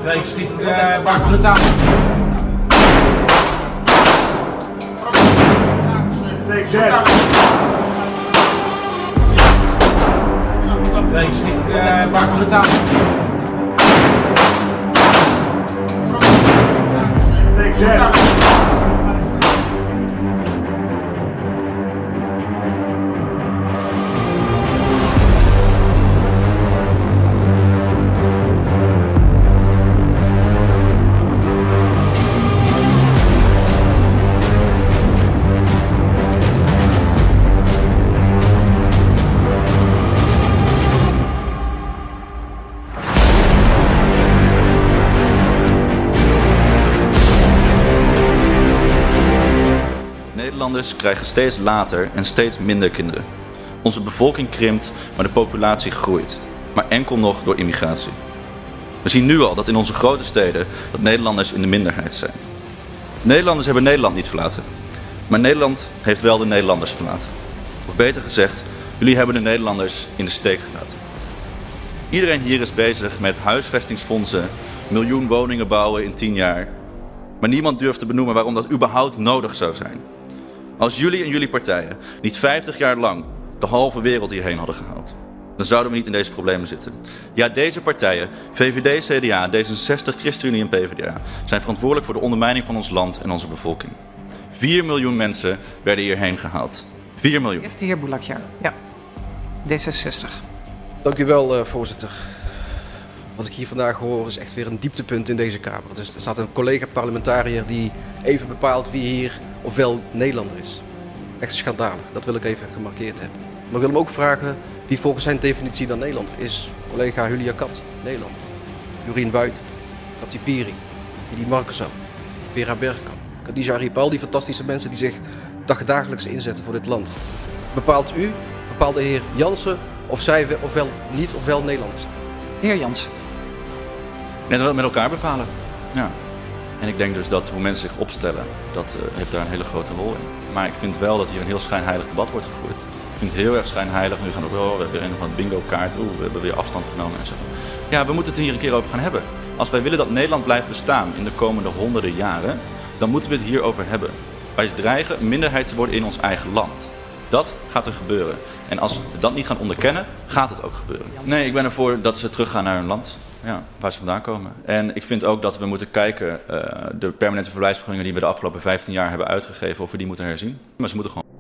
Ik schiet bakken het aan. Ik schiet bakken het aan. Nederlanders krijgen steeds later en steeds minder kinderen. Onze bevolking krimpt, maar de populatie groeit. Maar enkel nog door immigratie. We zien nu al dat in onze grote steden dat Nederlanders in de minderheid zijn. Nederlanders hebben Nederland niet verlaten. Maar Nederland heeft wel de Nederlanders verlaten. Of beter gezegd, jullie hebben de Nederlanders in de steek gelaten. Iedereen hier is bezig met huisvestingsfondsen, 1 miljoen woningen bouwen in 10 jaar. Maar niemand durft te benoemen waarom dat überhaupt nodig zou zijn. Als jullie en jullie partijen niet 50 jaar lang de halve wereld hierheen hadden gehaald, dan zouden we niet in deze problemen zitten. Ja, deze partijen, VVD, CDA, D66, ChristenUnie en PvdA, zijn verantwoordelijk voor de ondermijning van ons land en onze bevolking. 4 miljoen mensen werden hierheen gehaald. 4 miljoen. Eerst de heer Boulakja, ja. D66. Dank u wel, voorzitter. Wat ik hier vandaag hoor is echt weer een dieptepunt in deze Kamer. Dus er staat een collega-parlementariër die even bepaalt wie hier ofwel Nederlander is. Echt schandalig, dat wil ik even gemarkeerd hebben. Maar ik wil hem ook vragen wie volgens zijn definitie dan Nederlander is. Collega Julia Kat, Nederlander. Jorien Buit, Kati Piri, Eddy Markensau, Vera Bergkamp, Khadija Arif, al die fantastische mensen die zich dagelijks inzetten voor dit land. Bepaalt u, bepaalt de heer Jansen of zij ofwel niet ofwel Nederlanders? Heer Jansen. En dat met elkaar bepalen. Ja. En ik denk dus dat hoe mensen zich opstellen, dat heeft daar een hele grote rol in. Maar ik vind wel dat hier een heel schijnheilig debat wordt gevoerd. Ik vind het heel erg schijnheilig. Nu gaan we ook, we hebben een van het bingo kaart, we hebben weer afstand genomen en zo. Ja, we moeten het hier een keer over gaan hebben. Als wij willen dat Nederland blijft bestaan in de komende honderden jaren, dan moeten we het hierover hebben. Wij dreigen een minderheid te worden in ons eigen land. Dat gaat er gebeuren. En als we dat niet gaan onderkennen, gaat het ook gebeuren. Nee, ik ben ervoor dat ze teruggaan naar hun land. Ja, waar ze vandaan komen. En ik vind ook dat we moeten kijken, de permanente verblijfsvergunningen die we de afgelopen 15 jaar hebben uitgegeven, of we die moeten herzien. Maar ze moeten gewoon...